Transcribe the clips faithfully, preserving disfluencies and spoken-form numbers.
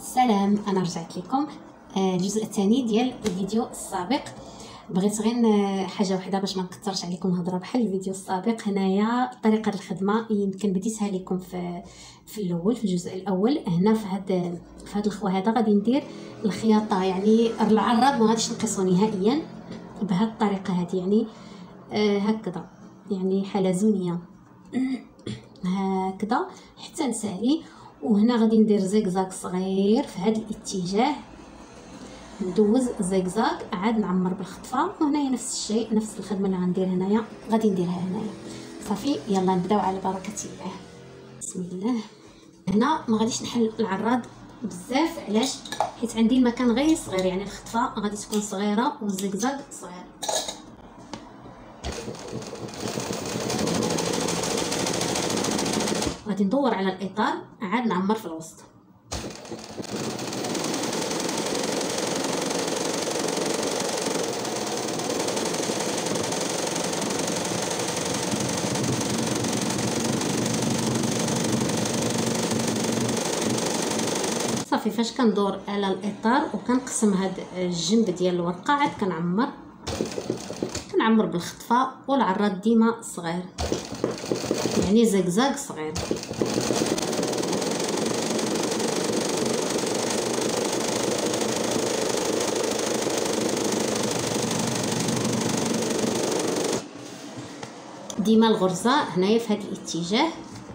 سلام، انا رجعت لكم الجزء الثاني ديال الفيديو السابق. بغيت غير حاجه واحده باش ما نكثرش عليكم الهضره بحال الفيديو السابق. هنايا طريقه الخدمه يمكن بديتها لكم في في الاول في الجزء الاول. هنا في هذا في هذا الخوا هذا غادي ندير الخياطه، يعني العراب ما غاديش نقصو نهائيا بهذه الطريقه هذه، يعني آه هكذا، يعني حلزونيه هكذا حتى نسالي. وهنا غادي ندير زيكزاك صغير في هذا الاتجاه، ندوز زيكزاك عاد نعمر بالخطفه. وهنايا نفس الشيء، نفس الخدمه اللي غندير هنايا غادي نديرها هنايا. صافي، يلا نبداو على بركه الله. بسم الله. هنا ما غاديش نحل العراض بزاف، علاش؟ حيت عندي المكان غير صغير، يعني الخطفه غادي تكون صغيره والزيكزاك صغير. غادي ندور على الاطار عاد نعمر في الوسط. صافي، فاش كندور على الاطار وكنقسم هاد الجنب ديال الورقه عاد كنعمر كنعمر بالخطفه، والعراض ديما صغير، يعني زيكزاك صغير. ديما الغرزه هنايا في هذا الاتجاه.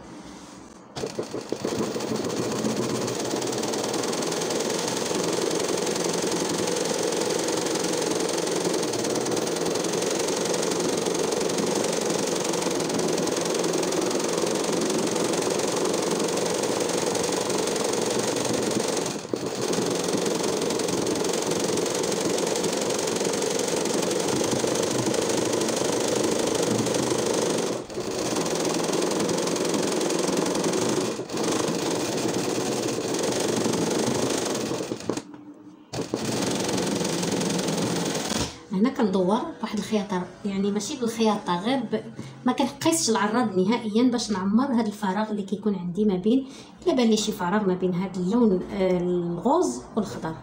هنا كندور واحد الخياطه، يعني ماشي بالخياطه غير ب... ما كنقيسش العراض نهائيا باش نعمر هذا الفراغ اللي كيكون عندي ما بين، الا بان لي شي فراغ ما بين هذا اللون الغوز والخضر.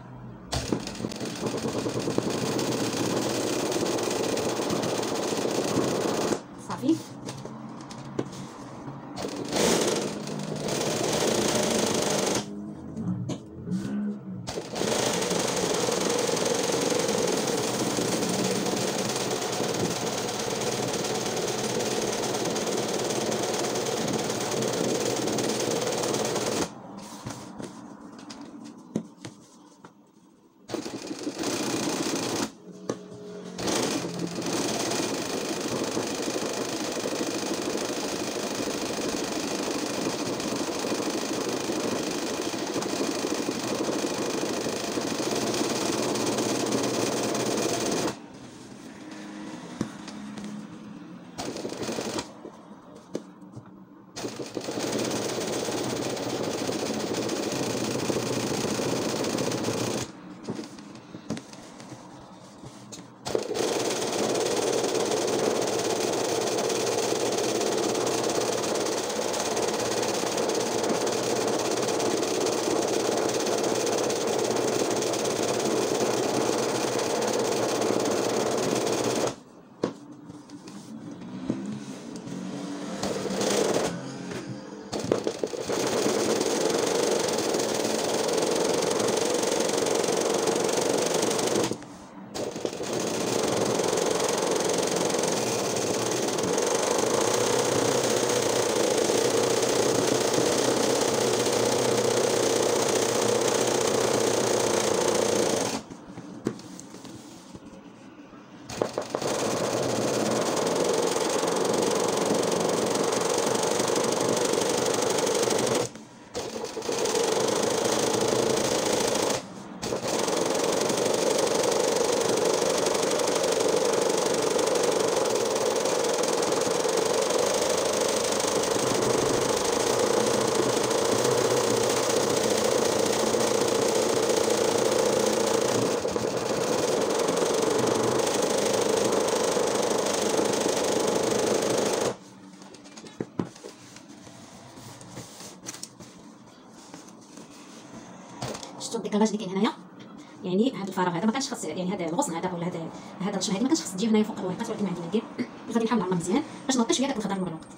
صافي. شفتوا الديكالاج اللي كاين هنايا، يعني هذا الفراغ هذا ما كانش خاص، يعني هذا الغصن هذا ولا هذا هذا الشيء هذا ما كانش خاص تجي هنايا فوق الورقات، ولكن ما عندي ما ندير. غادي نحاول نعمر مزيان باش نغطي شويه داك الخضر مع الوقت.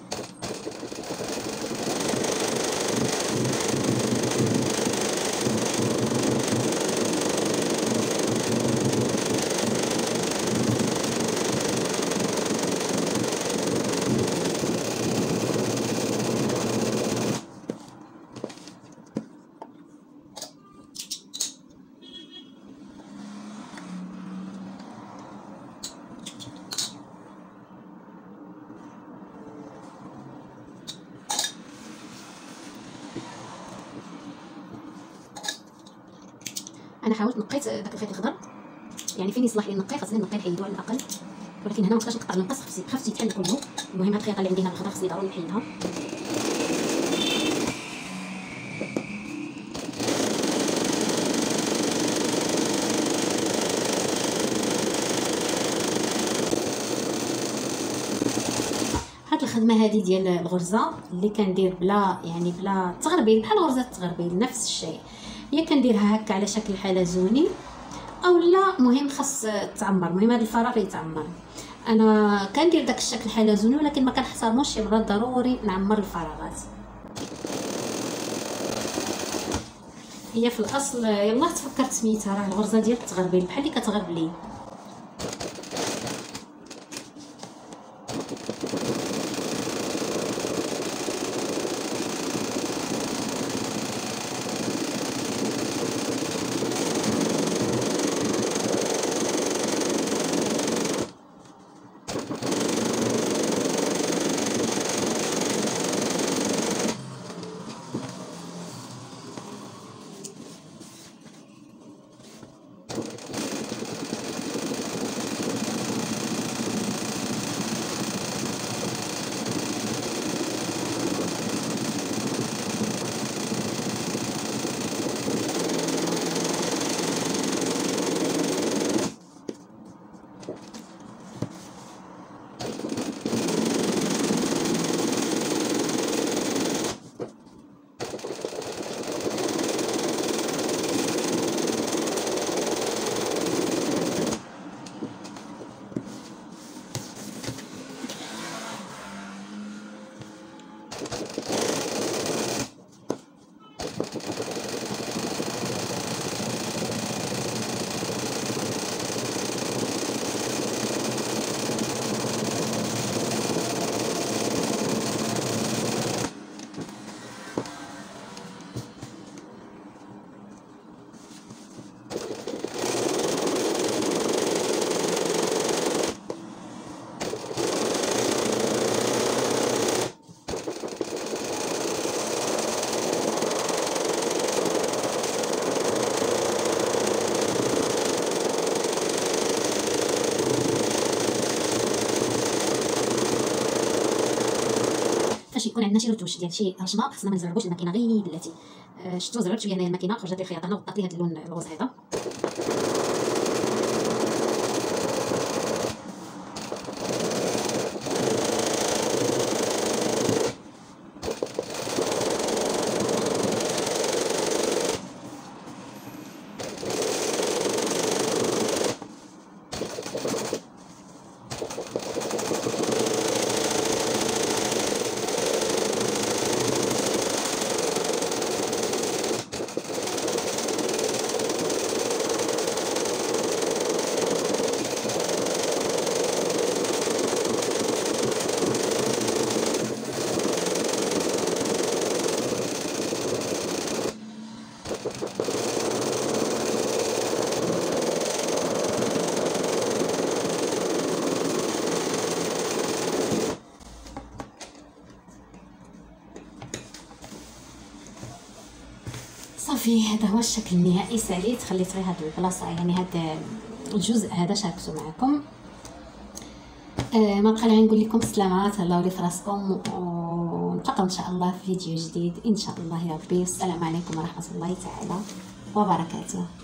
انا حاولت نقيت داك الخيط الخضر، يعني فين يصلح لي نقي خاصني نقي نحيدو على الاقل، ولكن هنا ما نقدرش نقطع المقص، خصني خاصني يتحل كله. المهم هاد الخيطه اللي عندي هنا الخضر خصني ضروري نحيدها. هاد الخدمه هذه ديال الغرزه اللي كندير بلا يعني بلا تغربيل بحال غرزه التغربيل نفس الشيء، هي كنديرها هكا على شكل حلزوني او لا، مهم خاص تعمر، المهم هذا الفراغ يتعمر. انا كندير داك الشكل الحلزوني ولكن ما كنحترموش، شي مرات ضروري نعمر الفراغات. هي في الاصل يلاه تفكرت سميتها، راه الغرزه ديال التغربيل بحال اللي كتغربلي. فاش يكون عندنا شي رتوش ديال شي رشمه خصنا ما نزربوش الماكينه غير بلاتي. أه شفتوا زربت شويه هنايا الماكينه، خرجت لي الخياطه انا وطات لي هذا اللون الغوز هذا. صافي هذا هو الشكل النهائي. ساليت خليت غير هاد البلاصه، يعني هذا الجزء هذا شاركته معكم. آه ما بقى لي نقول لكم السلامات، الله يولي في راسكم، ونلقاو ان شاء الله في فيديو جديد ان شاء الله يا ربي. والسلام عليكم ورحمه الله تعالى وبركاته.